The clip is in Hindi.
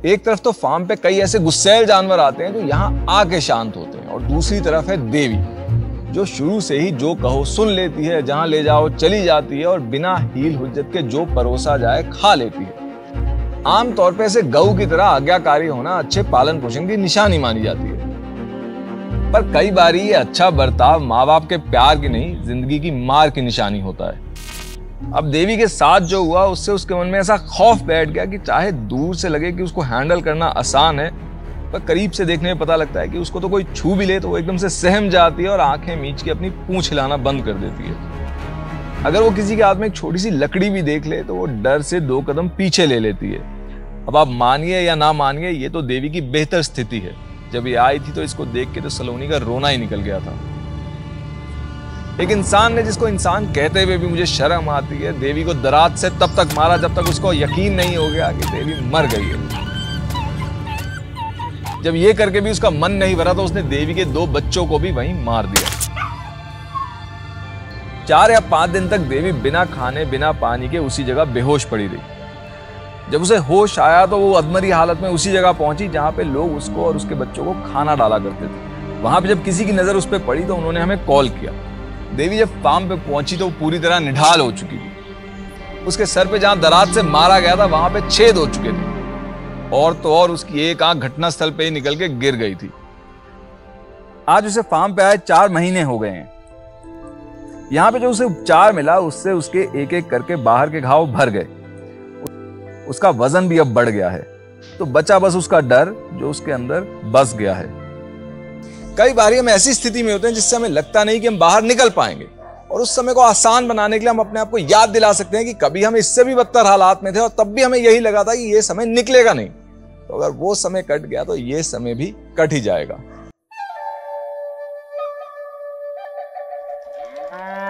एक तरफ तो फार्म पे कई ऐसे गुस्सैल जानवर आते हैं जो यहाँ आके शांत होते हैं, और दूसरी तरफ है देवी, जो शुरू से ही जो कहो सुन लेती है, जहां ले जाओ चली जाती है और बिना हील हुज्जत के जो परोसा जाए खा लेती है। आमतौर पे ऐसे गऊ की तरह आज्ञाकारी होना अच्छे पालन पोषण की निशानी मानी जाती है, पर कई बार ये अच्छा बर्ताव माँ बाप के प्यार की नहीं, जिंदगी की मार की निशानी होता है। अब देवी के साथ जो हुआ उससे उसके मन में ऐसा खौफ बैठ गया कि चाहे दूर से लगे कि उसको हैंडल करना आसान है, पर करीब से देखने में पता लगता है कि उसको तो कोई छू भी ले तो वो एकदम से सहम जाती है और आंखें मीच के अपनी पूंछ हिलाना बंद कर देती है। अगर वो किसी के हाथ में एक छोटी सी लकड़ी भी देख ले तो वो डर से 2 कदम पीछे ले लेती है। अब आप मानिए या ना मानिए, ये तो देवी की बेहतर स्थिति है। जब ये आई थी तो इसको देख के तो सलोनी का रोना ही निकल गया था। एक इंसान ने, जिसको इंसान कहते हुए भी मुझे शर्म आती है, देवी को दराज से तब तक मारा जब तक उसको यकीन नहीं हो गया कि देवी मर गई है। जब ये करके भी उसका मन नहीं भरा तो उसने देवी के 2 बच्चों को भी वहीं मार दिया। 4 या 5 दिन तक देवी बिना खाने बिना पानी के उसी जगह बेहोश पड़ी रही। जब उसे होश आया तो वो अधमरी हालत में उसी जगह पहुंची जहां पे लोग उसको और उसके बच्चों को खाना डाला करते थे। वहां पे जब किसी की नजर उस पर पड़ी तो उन्होंने हमें कॉल किया। देवी जब फार्म पे पहुंची तो वो पूरी तरह निढाल हो चुकी थी। उसके सर पे जहां दराज से मारा गया था वहां पे छेद हो चुके थे, और तो और उसकी एक आंख घटनास्थल पे ही निकल के गिर गई थी। आज उसे फार्म पे आए 4 महीने हो गए हैं। यहाँ पे जो उसे उपचार मिला उससे उसके एक एक करके बाहर के घाव भर गए। उसका वजन भी अब बढ़ गया है, तो बचा बस उसका डर जो उसके अंदर बस गया है। कई बार हम ऐसी स्थिति में होते हैं जिससे हमें लगता नहीं कि हम बाहर निकल पाएंगे, और उस समय को आसान बनाने के लिए हम अपने आप को याद दिला सकते हैं कि कभी हम इससे भी बदतर हालात में थे और तब भी हमें यही लगा था कि ये समय निकलेगा नहीं। तो अगर वो समय कट गया तो ये समय भी कट ही जाएगा।